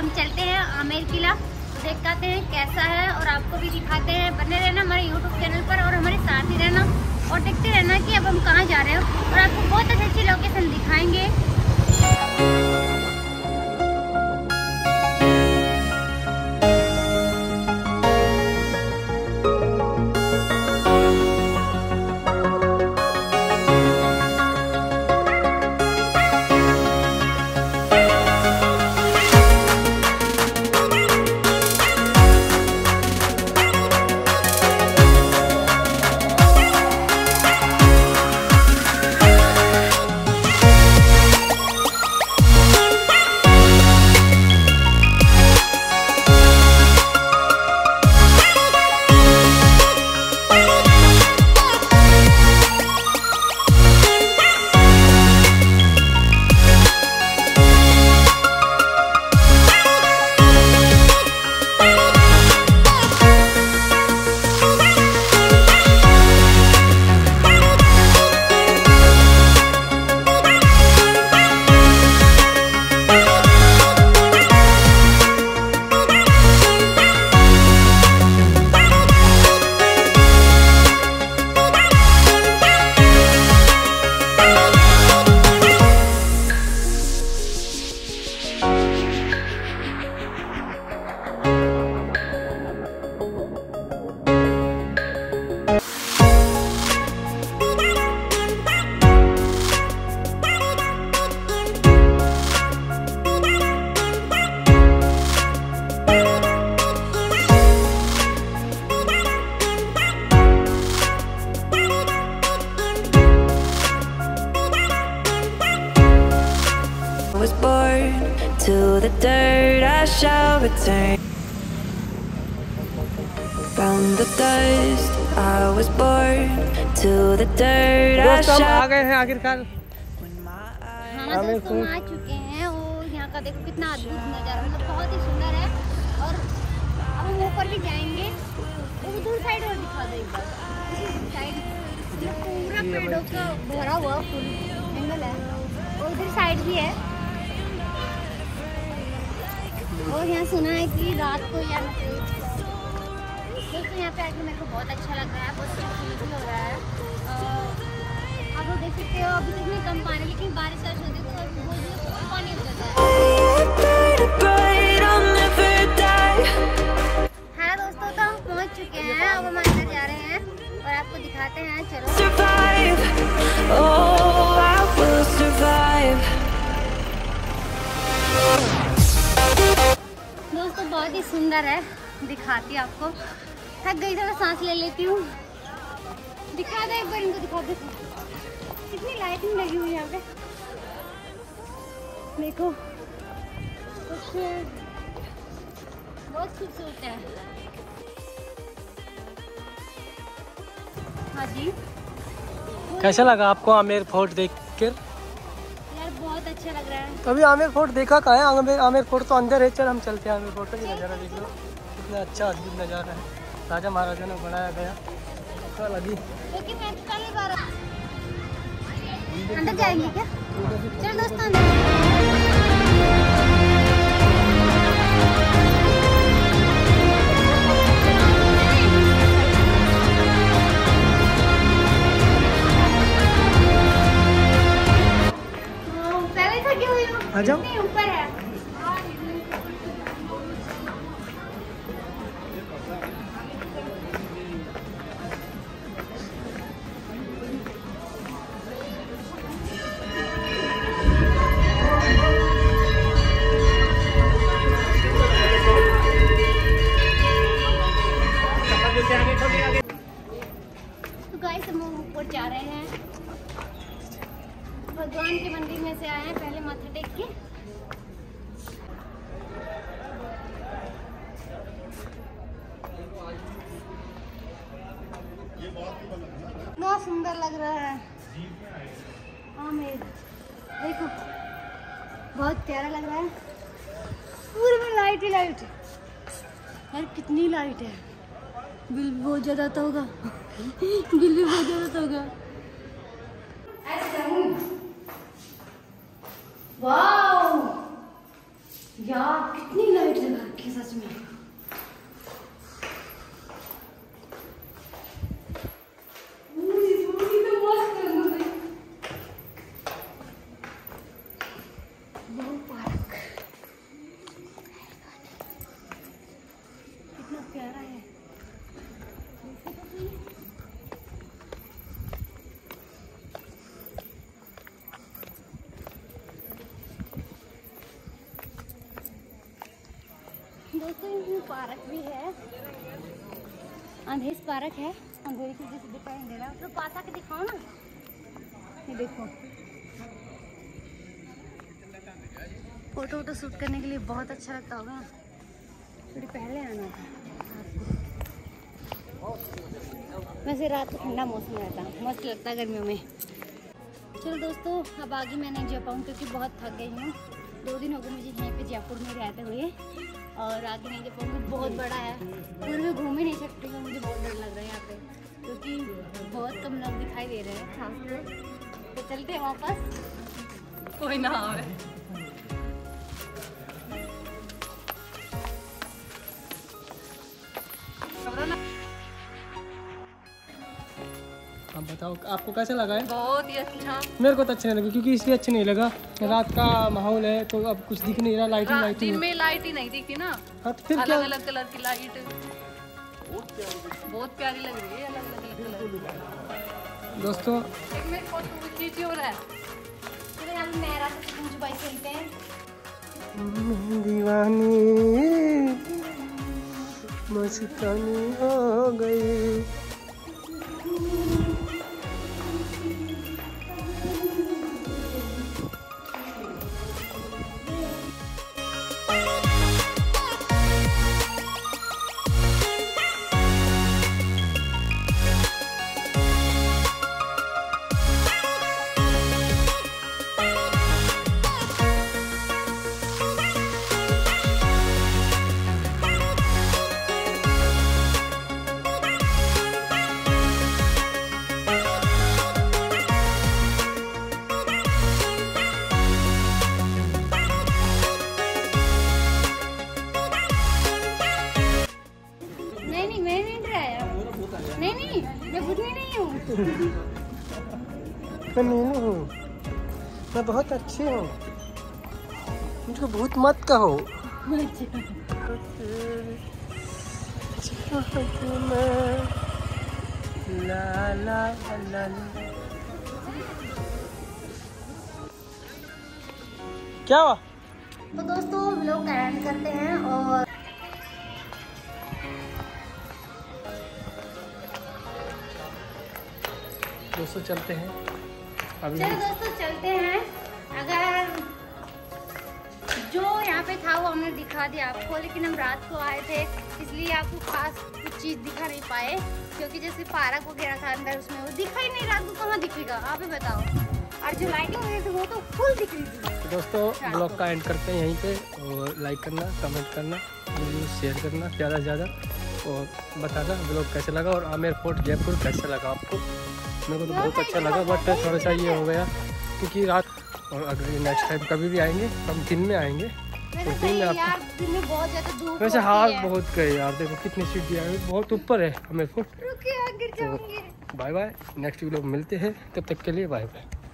हम चलते हैं आमेर किला, दिखाते हैं कैसा है और आपको भी दिखाते हैं। बने रहना हमारे YouTube चैनल पर और हमारे साथ ही रहना और देखते रहना कि अब हम कहाँ जा रहे हैं और आपको बहुत अच्छी अच्छी लोकेशन दिखाएंगे। To the dirt I shall return. From the dust I was born. To the dirt I shall. आ गए हैं आखिरकार। हाँ दोस्तों, हम आ चुके हैं और यहाँ का देखो कितना अद्भुत नज़ारा, मतलब बहुत ही सुंदर है। और अब हम ऊपर भी जाएंगे, उधर साइड और दिखा दो एक बार। साइड पूरा पेड़ों का भरा हुआ फुल जंगल है और उधर साइड भी है। और यहाँ सुना है कि रात को यहाँ दोस्तों यहाँ पे आके मेरे को बहुत अच्छा लग रहा है, बहुत अच्छा लग रहा है। आप लोग देख सकते हो अभी तक कम पानी, लेकिन बारिश स्टार्ट होती है तो बहुत पानी हो जाता है। दोस्तों तो हम पहुँच चुके हैं, अब हम अंदर जा रहे हैं और आपको दिखाते हैं। चलो दोस्तों बहुत ही सुंदर है, दिखाती आपको। थक गई थोड़ा सांस ले लेती हूँ। दिखा दे एक बार, इनको दिखा दे कितनी लाइटिंग लगी हुई है यहाँ पे। देखो कुछ बहुत खूबसूरत है। हाँ जी, कैसा लगा आपको आमेर फोर्ट देखकर? यार बहुत अच्छा लग रहा है। तो अभी आमेर फोर्ट देखा कहाँ है? आमेर फोर्ट तो अंदर है। चल हम चलते हैं आमेर फोर्ट का। नज़ारा देख लो, कितना अच्छा अद्भुत नज़ारा है। राजा महाराजा ने बनाया गया अच्छा लगी। लेकिन मैं पहली बार अंदर जाएंगे क्या? चलो दोस्तों पहले थकी हुई हूँ। आ जाओ। ऊपर है तो गाइस हम ऊपर जा रहे हैं। भगवान के मंदिर में से आए हैं, पहले माथा टेक के। बहुत सुंदर लग रहा है आमेर, देखो बहुत प्यारा लग रहा है। पूरे में लाइट ही लाइट यार, कितनी लाइट है। बिल भी बहुत ज़्यादा तो होगा बिल भी बहुत ज़्यादा तो होगा। वाओ यार कितनी लाइट लगा रखी है सच में। कितना प्यारा है। दोस्तों इसमें पार्क भी है, अंधेरी पार्क है, अंधेरी की जैसे दिखाई दे रहा है। तो पास आके दिखाओ ना, ये देखो। फोटो वोटो शूट करने के लिए बहुत अच्छा लगता होगा। थोड़ी पहले आना था वैसे, रात को ठंडा मौसम रहता है, मस्त लगता है गर्मियों में। चलो दोस्तों, अब आगे मैं नहीं जा पाऊँ क्योंकि बहुत थक गई हूँ। 2 दिन हो गए मुझे यहीं पे जयपुर में रहते हुए, और आगे नहीं जा पाऊँगी। बहुत बड़ा है, पूरे में घूम ही नहीं सकती हूँ। मुझे बहुत डर लग रहा है यहाँ पे क्योंकि बहुत कम लोग दिखाई दे रहे हैं खास कर। तो चलते हैं वापस, कोई ना आवे। आप बताओ आपको कैसा लगा है? बहुत ही अच्छा। मेरे को तो अच्छा नहीं लगा क्योंकि इसलिए अच्छा नहीं लगा, रात का माहौल है तो अब कुछ दिख नहीं रहा। लाइटिंग दिन में लाइट ही नहीं दिखी ना। हाँ तो फिर अलग क्या? अलग कलर की लाइट बहुत प्यारी लग रही है, अलग अलग कलर। दोस्तों एक मेरी फोटो खींची हो रहा है। चलो हम मेरा तो बाइक चलते हैं। दीवानी मस्तानी हो गई। नहीं, मैं भूतनी नहीं हूँ। मैं मीनू हूँ, मैं बहुत अच्छी हूँ, मुझको भूत मत कहो। ला ला ला। क्या हुआ? तो दोस्तों व्लॉग का एंड करते हैं और दोस्तों चलते हैं अभी। चलो दोस्तों चलते हैं। अगर जो यहाँ पे था वो हमने दिखा दिया आपको, लेकिन हम रात को आए थे इसलिए आपको खास कुछ चीज़ दिखा नहीं पाए क्योंकि जैसे पार्क वगैरह था अंदर, उसमें वो दिखा ही नहीं। रात को कहाँ दिखेगा आप ही बताओ। और जो लाइटिंग हुई थी वो तो फुल दिख रही थी। तो दोस्तों ब्लॉग का एंड करते हैं यहीं पे, और लाइक करना, कमेंट करना, वीडियो शेयर करना ज़्यादा से ज़्यादा, और बताना ब्लॉग कैसे लगा और आमेर फोर्ट जयपुर कैसा लगा आपको। मेरे को तो बहुत अच्छा लगा, बट थोड़ा सा ये हो गया क्योंकि रात, और अगर नेक्स्ट टाइम कभी भी आएंगे हम दिन में आएंगे तो दिन में आपको। वैसे हाथ बहुत गए यार, देखो कितनी सीढ़ी है, बहुत ऊपर है आमेर फोर्ट। तो बाय बाय, नेक्स्ट वीडियो में मिलते हैं, तब तक के लिए बाय बाय।